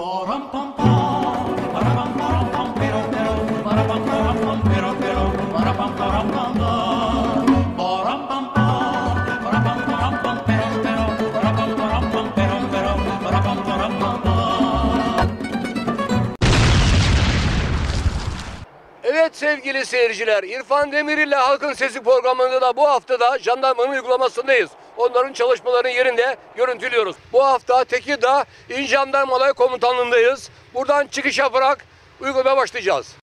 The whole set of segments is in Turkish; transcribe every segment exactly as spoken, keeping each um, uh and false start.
Evet sevgili seyirciler, İrfan Demir ile Halkın Sesi programında da bu haftada jandarmanın uygulamasındayız. Onların çalışmalarının yerinde görüntülüyoruz. Bu hafta Tekirdağ İl Jandarma Alay Komutanlığı'ndayız. Buradan çıkış yaparak uygulamaya başlayacağız.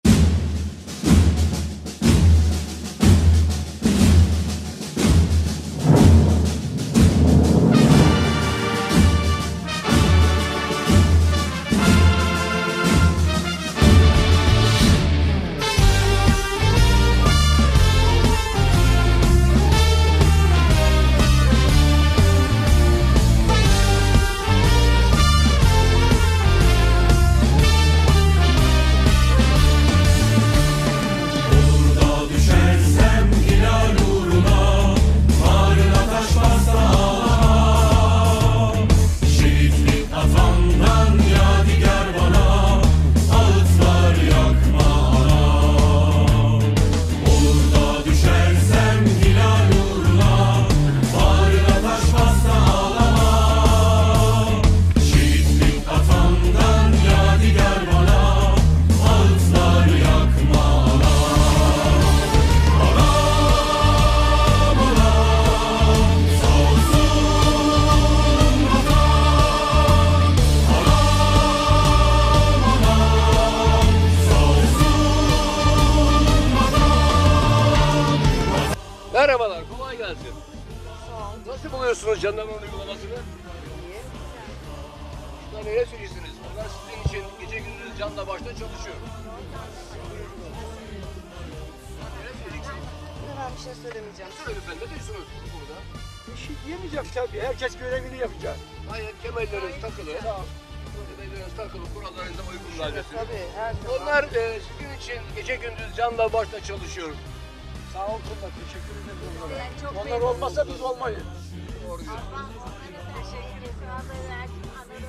Merhabalar, kolay gelsin. Nasıl buluyorsunuz jandarmanın uygulamasını? İyi. Şunlar neler söyleyeceksiniz? Bunlar sizin için gece gündüz canla başla çalışıyor. Neler söyleyeceksiniz? Ben bir şey söylemeyeceğim. Söyle lütfen, ne diyorsunuz burada? Bir şey diyemeyeceğim tabii. Herkes görevini yapacak. Hayır, kemerleriniz takılı. Kemerleriniz takılı, kurallarınıza uygun galiba. Tabii, her zaman. Onlar e, sizin için gece gündüz canla başla çalışıyor. Sağ olsunlar. Teşekkür ederim. Ben çok Onlar memnunum. olmasa biz olmayız. Doğru diyorsunuz. Allah size teşekkür ederim. Allah versin.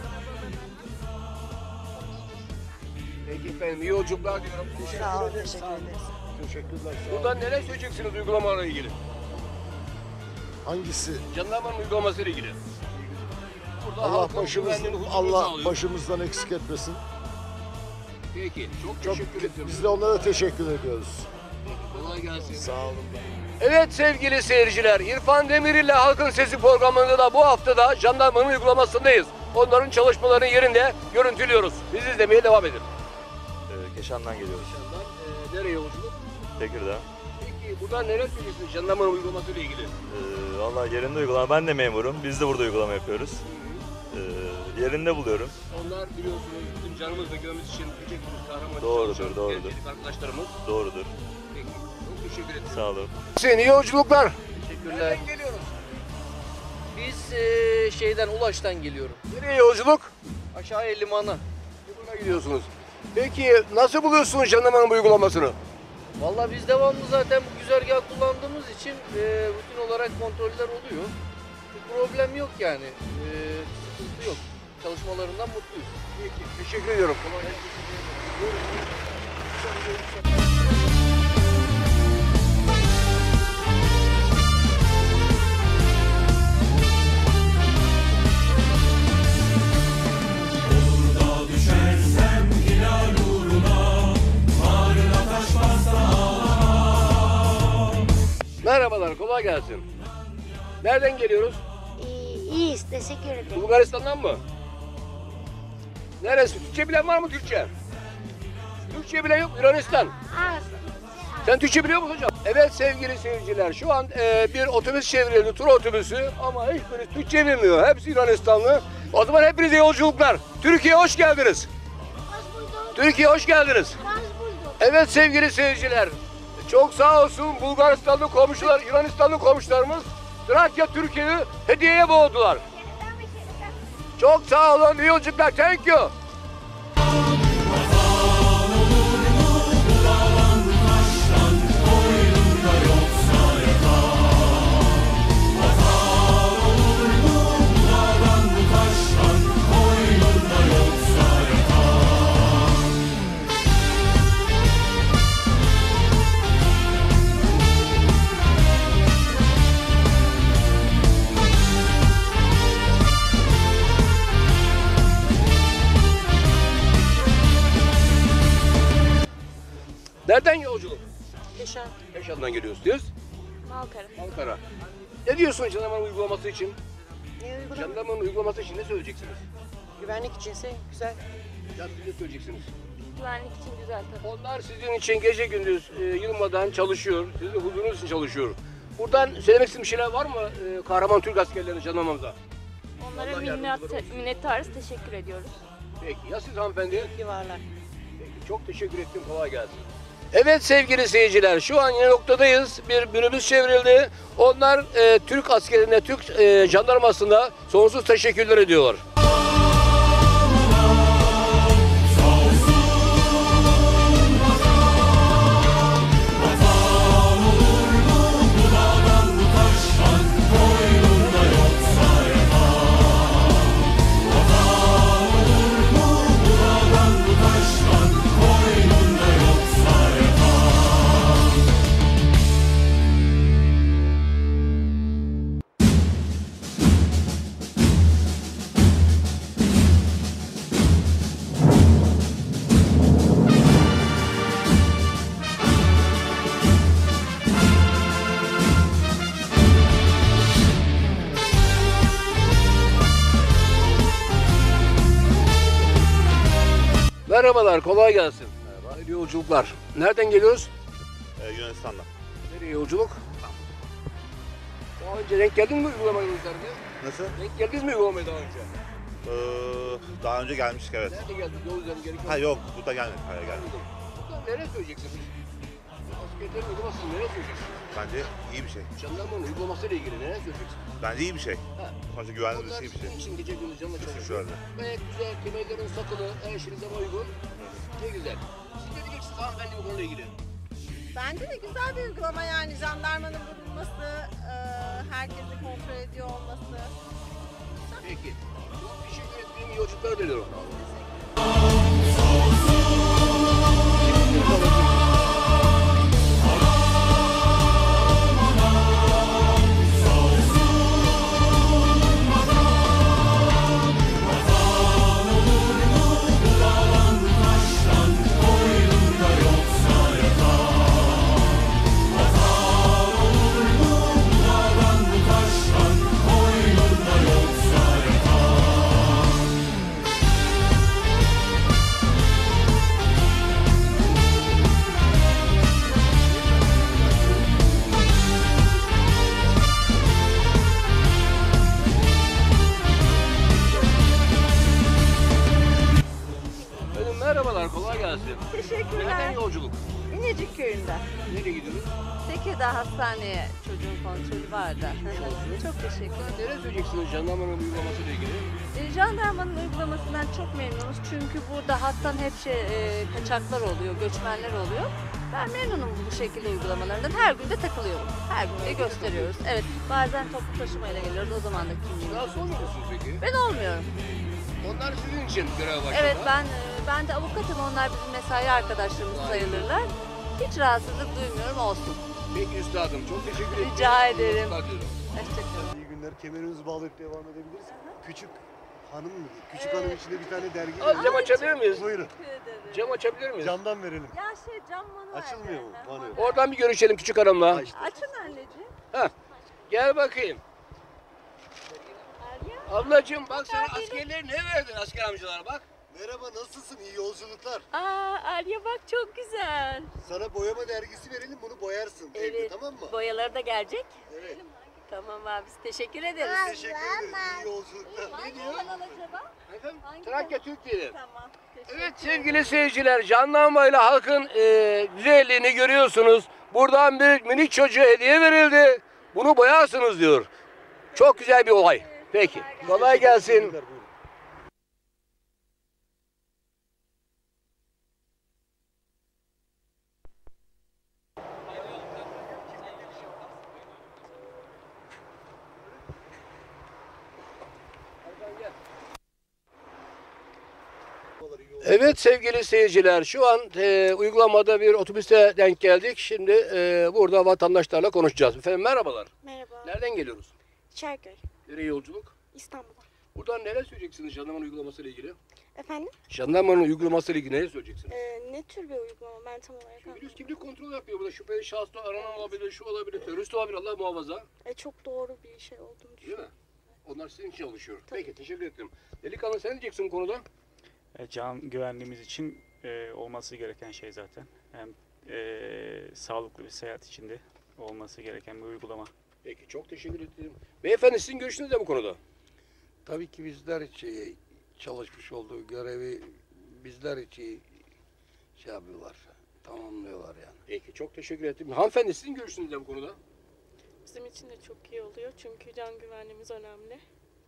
Peki efendim, iyi yolculuklar diyorum. Sağ ol, teşekkür ederiz. Teşekkürler. Sağ olun. Buradan neler söyleyeceksiniz uygulamalarla ilgili? Hangisi? Jandarmanın uygulamasıyla ilgili. Burada Allah halkın başımız güvenliğini, huzurunu Allah sağlıyor. başımızdan eksik etmesin. Peki, çok Çok teşekkür ediyorum. biz de onlara teşekkür ediyoruz. Kolay gelsin. Sağ olun. Evet sevgili seyirciler, İrfan Demir ile Halkın Sesi programında da bu haftada jandarmanın uygulamasındayız. Onların çalışmalarının yerinde görüntülüyoruz. Biz izlemeye devam edelim. Ee, Keşan'dan geliyoruz. Jandarma, e, nereye yolculuk? Tekirdağ. Peki buradan neler söylüyorsunuz jandarmanın uygulamasıyla ilgili? Ee, Valla yerinde uygulama. Ben de memurum. Biz de burada uygulama yapıyoruz. Ee, yerinde buluyorum. Onlar biliyorsunuz bizim canımız ve gönlümüz için gece gündüz kahramanca Doğrudur, çalışan doğrudur. gençlik arkadaşlarımız. Doğrudur. Peki, çok teşekkür ederim. Sağ olun. Hüseyin, iyi yolculuklar. Teşekkürler. Nereden geliyoruz? Biz e, şeyden Ulaş'tan geliyorum. Nereye yolculuk? Aşağı limana. Liman'a gidiyorsunuz. Peki nasıl buluyorsunuz jandarmanın bu uygulamasını? Vallahi biz devamlı zaten bu güzergahı kullandığımız için e, rutin olarak kontroller oluyor. Bir problem yok yani. E, sıkıntı yok. Çalışmalarından mutluyuz. Peki, teşekkür ediyorum. Kolay gelsin. Merhabalar, kolay gelsin. Nereden geliyoruz? İyi, iyiyiz. Teşekkür ederim. Bulgaristan'dan mı? Neresi? Türkçe bilen var mı Türkçe? Türkçe bilen yok, Yunanistan. Aa, Sen Türkçe biliyor musun hocam? Evet sevgili seyirciler, şu an e, bir otobüs çevrildi, tur otobüsü ama hiçbiri Türkçe bilmiyor. Hepsi Yunanistanlı. O zaman hepinize yolculuklar. Türkiye'ye hoş geldiniz. hoş bulduk. Türkiye'ye hoş geldiniz. Hoş bulduk. Evet sevgili seyirciler, çok sağ olsun Bulgaristanlı komşular, Yunanistanlı komşularımız Trakya Türkiye'yi hediyeye boğdular. Çok sağ olun, iyi yolculuklar, thank you. Nereden yolculuk? Yaşar. Yaşar'dan geliyoruz diyoruz. Malkara. Ankara. Ne diyorsun jandarmanın uygulaması için? Ne uygulama? Jandarmanın uygulaması için ne söyleyeceksiniz? Güvenlik içinse güzel. Ya siz ne söyleyeceksiniz? Güvenlik için güzel tabii. Onlar sizin için gece gündüz e, yılmadan çalışıyor. Sizin de huzurunuz için çalışıyor. Buradan söylemek istediğim şeyler var mı e, kahraman Türk askerlerine, jandarmamıza? Onlara Allah minnet, yardımcıları olsun. minnettarız. Teşekkür ediyoruz. Peki ya siz hanımefendi? İyi varlar. Peki, çok teşekkür ettim. Kolay gelsin. Evet sevgili seyirciler, şu an yine noktadayız. Bir minibüs çevrildi. Onlar e, Türk askerine, Türk e, jandarmasına sonsuz teşekkürler ediyorlar. Merhabalar, kolay gelsin. Merhaba. Hayırlı yolculuklar. Nereden geliyoruz? Ee, Yunanistan'dan. Nereye yolculuk? Daha önce denk geldin mi uygulamaya üzerinde? Nasıl? Denk geldiniz mi uygulamaya daha önce? Ee, daha önce gelmiştik evet. Nerede geldiniz? Yol üzerinde gerekiyor. Ha yok, burada gelmedik. Hayır gelmedik. Burada nereye söyleyeceksiniz? Askerlerin uygulamasını nereye söyleyeceksiniz? Bence iyi bir şey. Jandarmanın uygulamasıyla ilgili nereye söyleyeceksiniz? Bence iyi bir şey. Ha. Sonuçta güvenli Onlar iyi bir şey. sizin için gece gündüz canla çalışıyor. Kesinlikle. Gayet güzel, kemerlerin sakılı, her şeyinize uygun. Ne güzel. Siz ne diyeceksiniz hanımefendi bu konuyla ilgili? Bence de güzel bir uygulama yani jandarmanın bulunması, e, herkesi kontrol ediyor olması. Peki. Çok teşekkür ederim. İyi yolculuklar diliyorum. Efendim merhabalar, kolay gelsin. Nereden Teşekkürler. yolculuk? İnecik köyünden. Nereye gidiyoruz? Tekirdağ Hastaneye çocuğun kontrolü vardı. Çok teşekkür ederim. Nereye söyleyeceksiniz jandarmanın uygulamasıyla ilgili? E, jandarmanın uygulamasından çok memnunuz çünkü burada hattan hep şey, e, kaçaklar oluyor, göçmenler oluyor. Ben memnunum bu şekilde uygulamalarından. Her gün de takılıyorum. Her gün de gösteriyoruz. Evet, bazen toplu taşımayla geliyoruz. O zaman da kimliğim. Rahatsız olmuyor musunuz peki? Ben olmuyorum. Onlar sizin için görev başladı. Evet, ben e, ben de avukatım. Onlar bizim mesai arkadaşlarımız sayılırlar. Hiç rahatsızlık duymuyorum, olsun. Peki üstadım, çok teşekkür ederim. Rica ederim. Yolculuklar diliyorum. Hoşçakalın. İyi günler. Kemerimizi bağlayıp devam edebiliriz. Küçük hanım mı? Küçük hanım içinde bir tane dergi Az cam açabilir miyiz? Buyurun. Cam açabilir miyiz? Camdan verelim. Ya şey cam manuel. Açılmıyor mu? Manuel. Oradan bir görüşelim küçük hanımla. Açın anneciğim. Heh. Gel bakayım. Ablacığım bak sana askerler ne verdin asker amcalara bak. Merhaba, nasılsın? İyi yolculuklar. Aa Arya bak çok güzel. Sana boyama dergisi verelim, bunu boyarsın. Evde, Evet. tamam mı? Boyaları da gelecek. Evet. Tamam abi teşekkür ederiz. Teşekkür ederiz. İyi yolculuklar. Hangi kanal acaba? Efendim? Hangi Trakya Türkiye'de. Tamam. teşekkür Evet sevgili seyirciler, jandarmayla halkın e, güzelliğini görüyorsunuz. Buradan bir minik çocuğa hediye verildi. Bunu boyarsınız diyor. Çok güzel bir olay. Peki. Kolay gelsin. Teşekkürler, buyurun. Evet sevgili seyirciler, şu an e, uygulamada bir otobüste denk geldik. Şimdi e, burada vatandaşlarla konuşacağız. Efendim merhabalar. Merhaba. Nereden geliyoruz? Çerköy, Nereye yolculuk? İstanbul'a. Buradan neler söyleyeceksiniz jandarmanın uygulaması ile ilgili? Efendim? Jandarmanın uygulaması ile ilgili neler söyleyeceksiniz? Ee, ne tür bir uygulama? Ben tam olarak Şimdi anlamadım. kimlik kontrol yapıyor burada. Şüpheli şahıs da aranan olabilir, şu olabilir, terörist olabilir, Allah muhafaza. E, çok doğru bir şey olduğunu Değil düşünüyorum. mi? Onlar sizin için çalışıyor. Tabii. Peki teşekkür ederim. Delikanlı sen ne diyeceksin bu konuda? E, Can güvenliğimiz için e, olması gereken şey zaten. Hem e, sağlıklı bir seyahat içinde olması gereken bir uygulama. Peki çok teşekkür ederim. Beyefendi sizin görüşünüz ne bu konuda? Tabii ki bizler için çalışmış olduğu görevi bizler için şey yapıyorlar, tamamlıyorlar yani. Peki çok teşekkür ederim. Hanımefendi sizin görüşünüz ne bu konuda? Bizim için de çok iyi oluyor çünkü can güvenliğimiz önemli.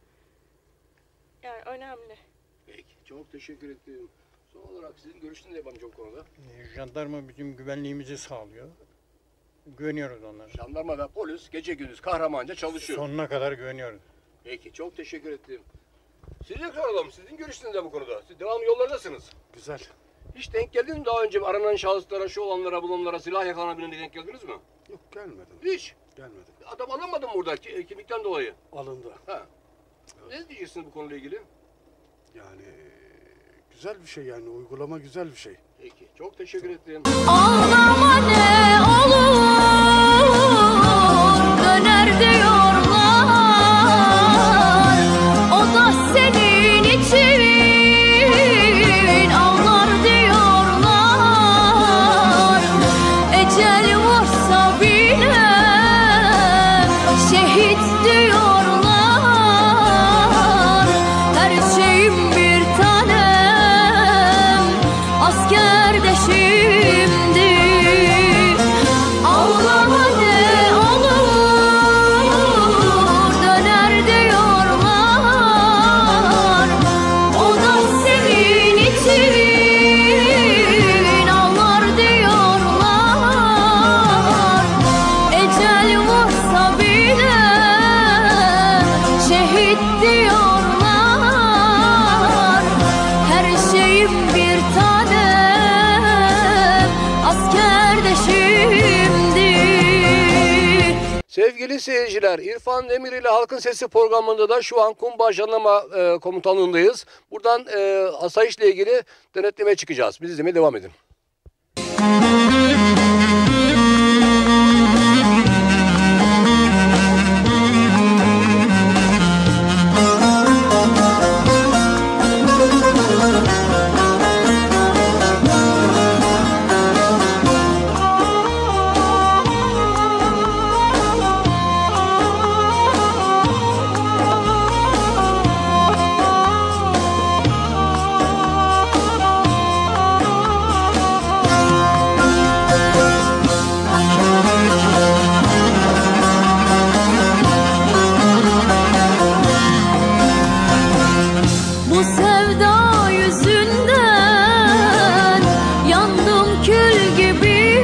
Yani önemli. Peki çok teşekkür ederim. Son olarak sizin görüşünüz ne bence bu konuda? Ee, Jandarma bizim güvenliğimizi sağlıyor. Güveniyoruz onlara. Jandarma ve polis gece gündüz kahramanca çalışıyor. Sonuna kadar güveniyoruz. Peki çok teşekkür ederim. Size soralım. Sizin görüşünüz ne bu konuda? Siz devamlı yollardasınız. Güzel. Hiç denk geldiniz mi daha önce aranan şahıslara, şu olanlara, bulunanlara, silah yakalanabilene denk geldiniz mi? Yok gelmedim. Hiç. Gelmedim. Adam alınmadı mı burada ki- kimlikten dolayı? Alındı. Ha. Ne diyeceksiniz bu konuyla ilgili? Yani güzel bir şey yani uygulama güzel bir şey. Peki çok teşekkür ederim. Ağlama ne olur, döner diyorlar. O da senin için ağlar diyorlar. Ecel varsa bile şehit diyorlar. Her şeyim bir tanem, asker de şimdi. Ağlama ne olur, döner diyorlar. O da senin için ağlar diyorlar. Ecel varsa bile şehit diyorlar. Her şeyim bir tanem, asker de şimdi. Sevgili seyirciler, İrfan Demir ile Halkın Sesi programında da şu an Kumba Jandarma e, Komutanlığı'ndayız. Buradan e, asayişle ilgili denetlemeye çıkacağız. Biz izlemeye devam edin. Bu sevda yüzünden yandım kül gibi.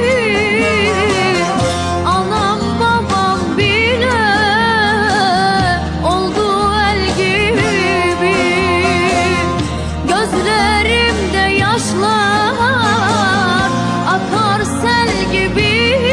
Anam babam bile oldu el gibi. Gözlerimde yaşlar akar sel gibi.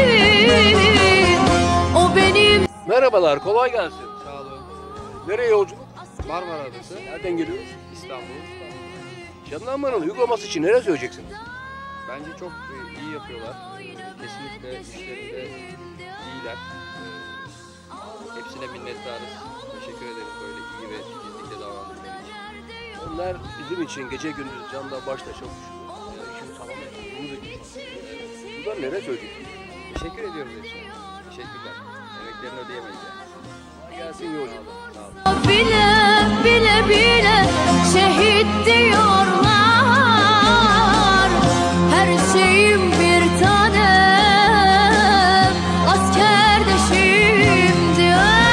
O benim. Merhabalar, kolay gelsin. Sağ olun. Nereye yolculuk? Marmara Adası, Nereden geliyoruz? İstanbul. Jandarmanın uygulaması için neler söyleyeceksiniz? Bence çok e, iyi yapıyorlar. Kesinlikle işlerinde iyiler. E, Hepsine minnettarız. Teşekkür ederiz böyle iyi ve titizlikle davrandıkları için. Onlar bizim için gece gündüz canla başla çalışıyor. Yani işin tamamen bunu da geçiyor. Buradan neler söyleyeceksiniz? Teşekkür ediyoruz hepsine. Teşekkürler. Emeklerini ödeyemeyiz yani. Gelsin yolculuk. Sağ olun. Bile bile bile şehit diyorlar. Her şeyim bir tanem, asker de şimdi.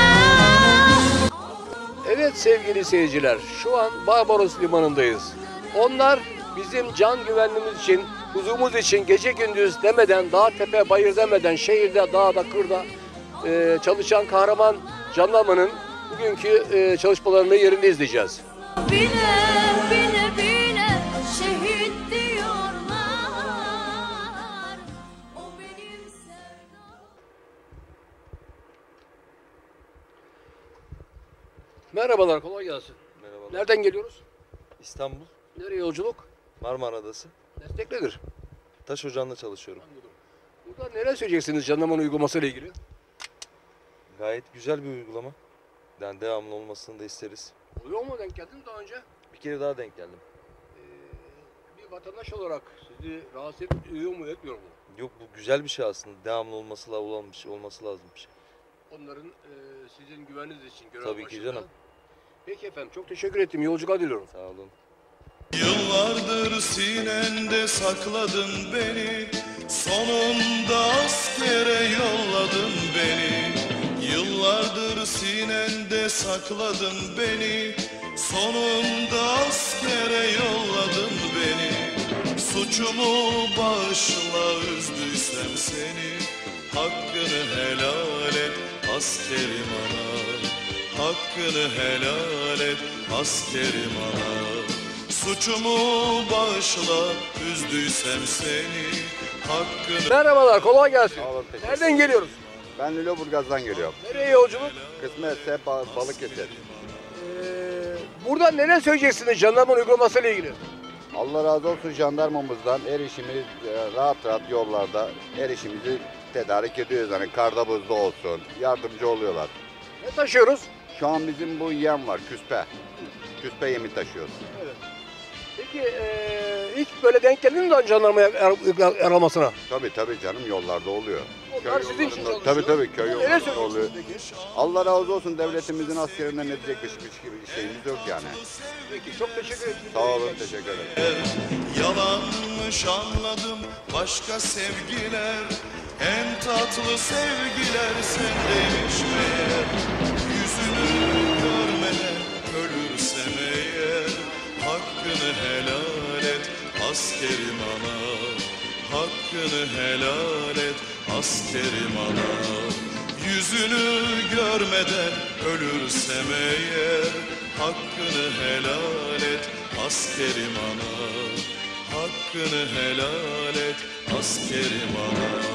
Evet sevgili seyirciler, şu an Barbaros Limanı'ndayız. Onlar bizim can güvenliğimiz için, huzurumuz için gece gündüz demeden, dağ tepe bayır demeden, şehirde, dağda, kırda e, çalışan kahraman jandarmanın bugünkü e, çalışmalarını yerinde izleyeceğiz. Bile bile bile şehit diyorlar. O benim sevdam. Merhabalar, kolay gelsin. Nereden geliyoruz? İstanbul, Nereye yolculuk? Marmara Adası. Meslek nedir? Taş ocağında çalışıyorum. Burada neler söyleyeceksiniz jandarmanın uygulaması ile ilgili? Gayet güzel bir uygulama. Yani devamlı olmasını da isteriz. Oluyor mu, denk geldiniz daha önce? Bir kere daha denk geldim. Bir vatandaş olarak sizi rahatsız ediyor mu, etmiyor mu? Yok, bu güzel bir şey aslında. Devamlı olması, la- olan bir şey, olması lazım bir şey. Onların e, sizin güveniniz için görev Tabii ki başında. canım. Peki efendim, çok teşekkür ettim. Yolculuklar diliyorum. Sağ olun. Yıllardır sinende sakladın beni, sonunda askere yolladın beni. Yıllardır sinende sakladın beni, sonunda askere yolladın beni. Suçumu bağışla, üzdüysem seni, hakkını helal et askerim ana. Hakkını helal et askerim ana. Suçumu bağışla, üzdüysem seni, hakkını... Merhabalar, kolay gelsin. Nereden geliyoruz? Ben Lüleburgaz'dan geliyorum. Nereye yolculuk? Kısmetse ba Balıkesir. Ee, buradan neler söyleyeceksiniz jandarmanın uygulaması ile ilgili? Allah razı olsun jandarmamızdan erişimiz e, rahat rahat yollarda erişimizi tedarik ediyoruz. Hani karda buzda olsun yardımcı oluyorlar. Ne taşıyoruz? Şu an bizim bu yem var, küspe. Küspe yemi taşıyoruz. Evet. Peki ee, ilk böyle denk geldiniz mi daha jandarma yaramasına? Tabii tabii canım, yollarda oluyor. Onlar sizin için çalışıyor. Tabii tabii köy Neler yollarında söylüyorsunuz oluyor. peki? Allah razı olsun, devletimizin askerinden edecek bir şeyimiz yok yani. Peki, çok teşekkür ederim. Sağ olun, teşekkür ederim. Yalanmış anladım başka sevgiler, en tatlı sevgiler sendeymiş meğer. Yüzünü görmeden ölürsem eğer, hakkını helal et askerim ana. Hakkını helal et askerim ana. Yüzünü görmeden ölürsem eğer, hakkını helal et askerim ana. Hakkını helal et askerim ana.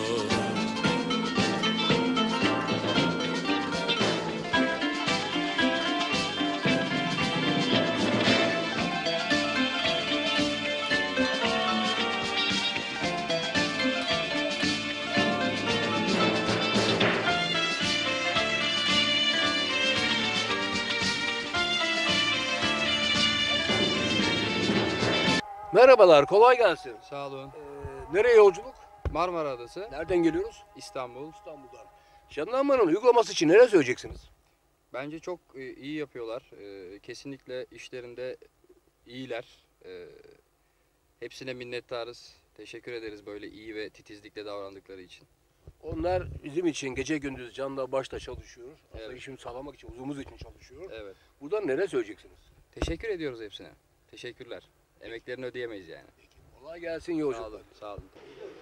Merhabalar, kolay gelsin. Sağ olun. Ee, nereye yolculuk? Marmara Adası, Nereden geliyoruz? İstanbul. İstanbul'dan. Jandarmanın uygulaması için neler söyleyeceksiniz? Bence çok e, iyi yapıyorlar. E, Kesinlikle işlerinde iyiler. E, Hepsine minnettarız. Teşekkür ederiz böyle iyi ve titizlikle davrandıkları için. Onlar bizim için gece gündüz canla başla çalışıyor. Aslında Evet. işimi sağlamak için, huzurumuz için çalışıyor. Evet. Buradan neler söyleyeceksiniz? Teşekkür ediyoruz hepsine. Teşekkürler. Emeklerini ödeyemeyiz yani. Kolay gelsin Sağ yolculuk. olun. Sağ olun.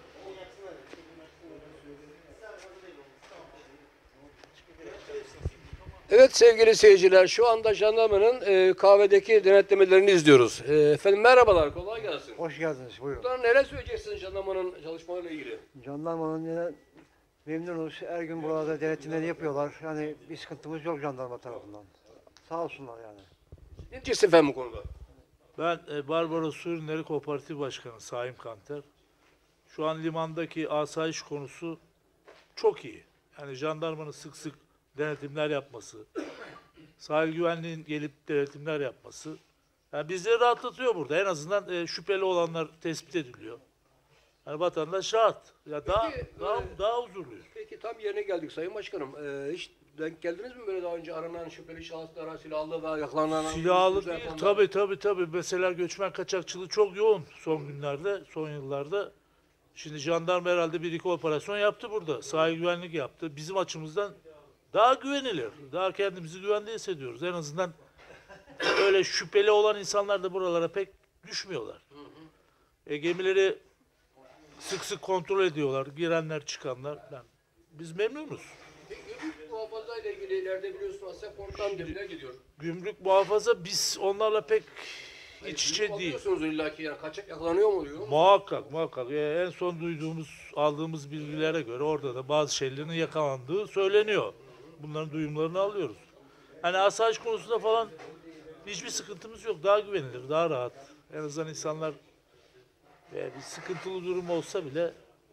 Evet sevgili seyirciler, şu anda jandarmanın e, kahvedeki denetlemelerini izliyoruz. E, efendim merhabalar, kolay gelsin. Hoş geldiniz, buyurun. Buradan neler söyleyeceksiniz jandarmanın çalışmalarıyla ilgili? Jandarmanın yine memnunuz. Her gün burada denetimleri yapıyorlar. Yani bir sıkıntımız yok jandarma tarafından. Sağ olsunlar yani. Ne diyeceksiniz efendim bu konuda? Ben e, Barbaros Su Ürünleri Kooperatif Başkanı Saim Kanter. Şu an limandaki asayiş konusu çok iyi. Yani jandarmanın sık sık denetimler yapması, sahil güvenliğin gelip denetimler yapması, yani bizleri rahatlatıyor burada. En azından e, şüpheli olanlar tespit ediliyor. Yani vatandaş rahat. Ya daha Peki, daha e, daha huzurluyuz. Peki tam yerine geldik Sayın Başkanım. Ee, hiç denk geldiniz mi böyle daha önce aranan şüpheli şahıslara, silahlı ve yakalanan... Silahlı değil, tabii tabii tabii. Mesela göçmen kaçakçılığı çok yoğun son günlerde, son yıllarda. Şimdi jandarma herhalde bir iki operasyon yaptı burada. Sahil güvenlik yaptı. Bizim açımızdan daha güvenilir. Daha kendimizi güvende hissediyoruz. En azından öyle şüpheli olan insanlar da buralara pek düşmüyorlar. E, gemileri sık sık kontrol ediyorlar. Girenler, çıkanlar. Yani biz memnunuz. Gümrük muhafaza ile ilgili ileride biliyorsun Asya Komutan demine gidiyor. Gümrük muhafaza biz onlarla pek iç içe değil. Alıyorsunuz illaki yani kaçak yakalanıyor mu oluyor? Muhakkak muhakkak. E, en son duyduğumuz, aldığımız bilgilere göre orada da bazı şeylerin yakalandığı söyleniyor. Bunların duyumlarını alıyoruz. Hani asayiş konusunda falan hiçbir sıkıntımız yok. Daha güvenilir, daha rahat. En azından insanlar e, bir sıkıntılı durum olsa bile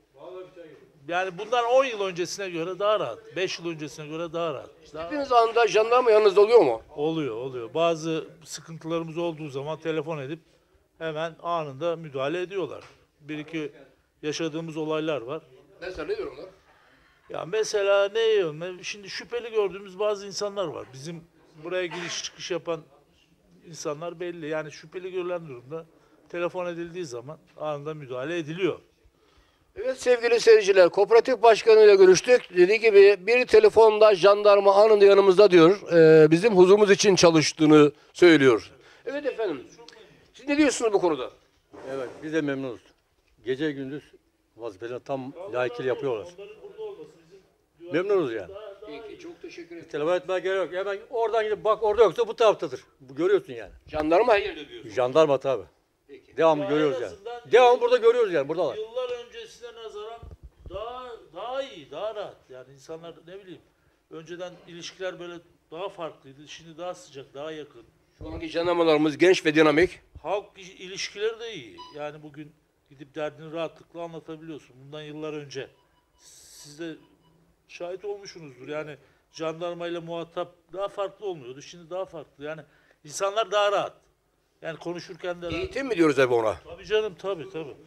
yani bundan on yıl öncesine göre daha rahat. beş yıl öncesine göre daha rahat. Daha Hepiniz anında jandarma yanınızda oluyor mu? Oluyor, oluyor. Bazı sıkıntılarımız olduğu zaman telefon edip hemen anında müdahale ediyorlar. Bir iki yaşadığımız olaylar var. Mesela ne diyorlar? Ya mesela ne yiyorum? Şimdi şüpheli gördüğümüz bazı insanlar var. Bizim buraya giriş çıkış yapan insanlar belli. Yani şüpheli görülen durumda telefon edildiği zaman anında müdahale ediliyor. Evet sevgili seyirciler, kooperatif başkanıyla görüştük. Dediği gibi bir telefonda jandarma anında yanımızda diyor. Ee, bizim huzurumuz için çalıştığını söylüyor. Evet efendim. Siz ne diyorsunuz bu konuda? Evet, biz de memnunuz. Gece gündüz vazifelerini tam layıkıyla yapıyorlar. Memnunuz yani. Peki, çok teşekkür ederim. Telefon etmeye gerek yok. Hemen oradan gidip bak orada yoksa bu taraftadır. Bu görüyorsun yani. Jandarma her yerde diyorsun. Jandarma tabii. Devamlı görüyoruz yani. Devamlı burada görüyoruz yani buradalar. Yıllar öncesine nazaran daha daha iyi, daha rahat. Yani insanlar ne bileyim önceden ilişkiler böyle daha farklıydı. Şimdi daha sıcak, daha yakın. Şu anki jandarmalarımız genç ve dinamik. Halk ilişkileri de iyi. Yani bugün gidip derdini rahatlıkla anlatabiliyorsun. Bundan yıllar önce siz de şahit olmuşsunuzdur. Yani jandarmayla muhatap daha farklı olmuyordu. Şimdi daha farklı. Yani insanlar daha rahat. Yani konuşurken de... Eğitim mi diyoruz abi ona? Tabii canım, tabii tabii.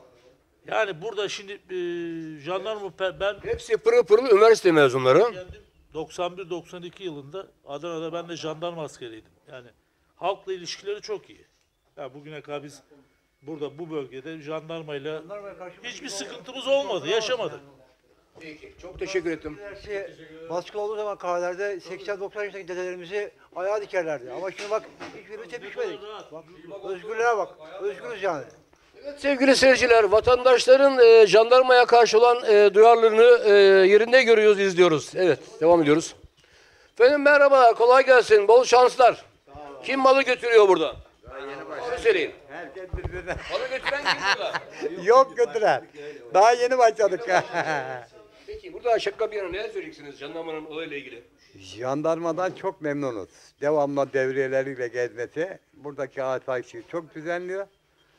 Yani burada şimdi e, jandarma ben... Hepsi pırıl pırıl üniversite mezunları. doksan bir doksan iki yılında Adana'da ben de jandarma askeriydim. Yani halkla ilişkileri çok iyi. Yani bugüne kadar biz burada bu bölgede jandarmayla hiçbir sıkıntımız olmadı, yaşamadık. Peki, çok teşekkür ettim. Şey, baskı olduğu zaman kahvelerde seksen doksan yaşındaki dedelerimizi ayağa dikerlerdi. Ama şimdi bak hiçbirini tepişmedik. Bak, özgürlüğe bak. Özgürüz yani. Evet sevgili seyirciler, vatandaşların e, jandarmaya karşı olan e, duyarlılığını e, yerinde görüyoruz, izliyoruz. Evet, devam ediyoruz. Efendim merhabalar, kolay gelsin, bol şanslar. Kim malı götürüyor burada? Onu söyleyin. Herkes birbirine. Malı götüren kim burada? Yok götüren. Daha yeni başladık. Peki burada şaka bir yana neler söyleyeceksiniz jandarmanın olayla ilgili? Jandarmadan çok memnunuz. Devamlı devriyeleriyle gezmesi. Buradaki asayişi çok düzenliyor.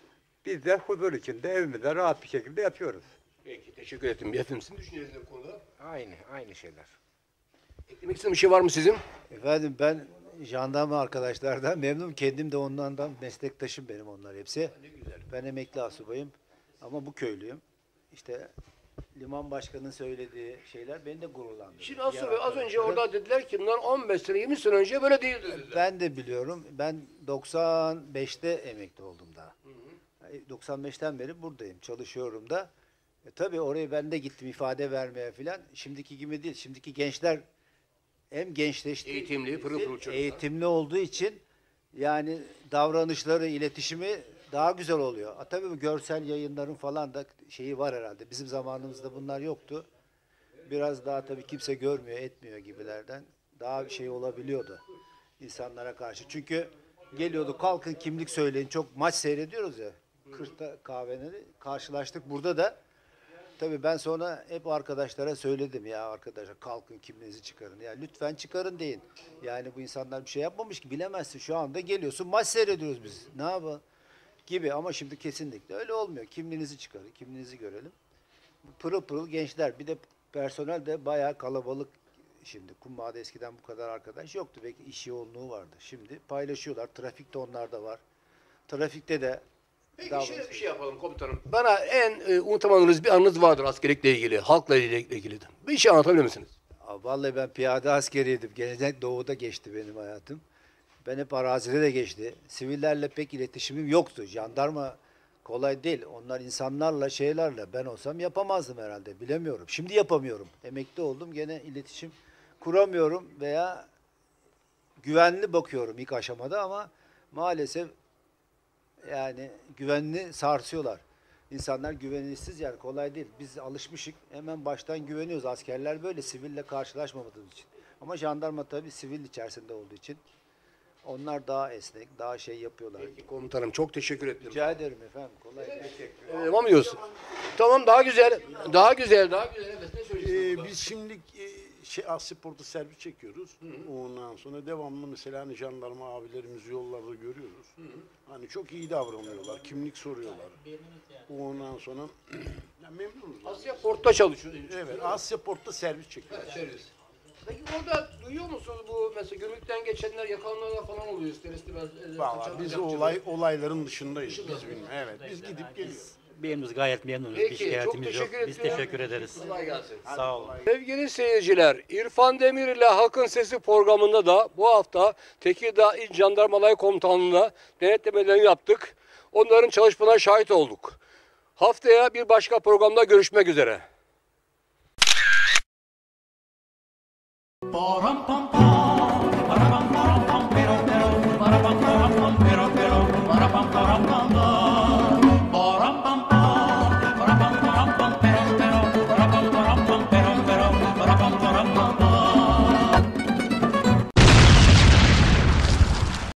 Biz de huzur içinde evimizde rahat bir şekilde yapıyoruz. Peki teşekkür ederim. Efendim sizin düşünceleriniz bu konuda? Aynı, aynı şeyler. Eklemek istediğiniz bir şey var mı sizin? Efendim ben jandarma arkadaşlardan memnunum. Kendim de onlardan meslektaşım benim onlar hepsi. Ne güzel. Ben emekli asubayım ama bu köylüyüm. İşte liman başkanının söylediği şeyler beni de gururlandırdı. Şimdi az, sonra, az önce orada dediler ki bunlar on beş sene yirmi sene önce böyle değildi dediler. Ben de biliyorum. Ben doksan beşte emekli oldum daha. Hı hı. doksan beşten beri buradayım. Çalışıyorum da. E, tabii oraya ben de gittim ifade vermeye filan. Şimdiki gibi değil. Şimdiki gençler hem gençleşti. Eğitimli, pırıl pırıl çocuklar. Eğitimli olduğu için yani davranışları, iletişimi daha güzel oluyor. A, tabii bu görsel yayınların falan da şeyi var herhalde. Bizim zamanımızda bunlar yoktu. Biraz daha tabii kimse görmüyor, etmiyor gibilerden. Daha bir şey olabiliyordu insanlara karşı. Çünkü geliyordu kalkın kimlik söyleyin. Çok maç seyrediyoruz ya. Kırkta kahveleri karşılaştık. Burada da tabii ben sonra hep arkadaşlara söyledim ya arkadaşlar kalkın kimliğinizi çıkarın. Ya lütfen çıkarın deyin. Yani bu insanlar bir şey yapmamış ki bilemezsin. Şu anda geliyorsun maç seyrediyoruz biz. Ne yapalım? Gibi ama şimdi kesinlikle öyle olmuyor. Kimliğinizi çıkarın, kimliğinizi görelim. Pırıl pırıl gençler. Bir de personel de bayağı kalabalık şimdi. Kumbağa'da eskiden bu kadar arkadaş yoktu. Belki iş yoğunluğu vardı. Şimdi paylaşıyorlar. Trafikte onlarda var. Trafikte de Peki şöyle bir şey yapalım komutanım. Bana en e, unutamadığınız bir anınız vardır askerlikle ilgili, halkla ilgili. Bir şey anlatabilir misiniz? Vallahi ben piyade askeriydim. Genelde doğuda geçti benim hayatım. Ben hep arazide de geçti. Sivillerle pek iletişimim yoktu. Jandarma kolay değil. Onlar insanlarla, şeylerle. Ben olsam yapamazdım herhalde. Bilemiyorum. Şimdi yapamıyorum. Emekli oldum. Gene iletişim kuramıyorum veya güvenli bakıyorum ilk aşamada ama maalesef yani güvenli sarsıyorlar. İnsanlar güvenilsiz yani kolay değil. Biz alışmışık. Hemen baştan güveniyoruz. Askerler böyle siville karşılaşmamadığımız için. Ama jandarma tabii sivil içerisinde olduğu için onlar daha esnek, daha şey yapıyorlar. Peki komutanım çok teşekkür ederim. Rica ederim efendim. Kolay gelsin. Ee, devam ediyoruz. Tamam daha güzel. Daha güzel, daha güzel. Evet, ne söyleyeceksiniz? Ee, biz şimdi e, şey, Asyaport'ta servis çekiyoruz. Hı hı. Ondan sonra devamlı mesela hani jandarma abilerimizi yollarda görüyoruz. Hı hı. Hani çok iyi davranıyorlar. Kimlik soruyorlar. Ondan sonra ya memnunuz. Asyaport'ta çalışıyoruz. Evet, Asyaport'ta servis çekiyoruz. Evet, servis. Peki orada duyuyor musunuz bu mesela gümrükten geçenler yakalananlar falan oluyor ister istemez. Vallahi biz olay olayların dışındayız. Biz bilmiyoruz. Evet, biz gidip geliyoruz. Memnunuz, gayet memnunuz. Peki, bir şikayetimiz çok yok. teşekkür Biz ediyorum. teşekkür ederiz. Kolay gelsin. Sağ olun. Sevgili seyirciler, İrfan Demir ile Halkın Sesi programında da bu hafta Tekirdağ İl Jandarmalay Komutanlığı'na denetlemelerini yaptık. Onların çalışmalarına şahit olduk. Haftaya bir başka programda görüşmek üzere. Param pam pam, param pam pam, pero pero, param pam pam.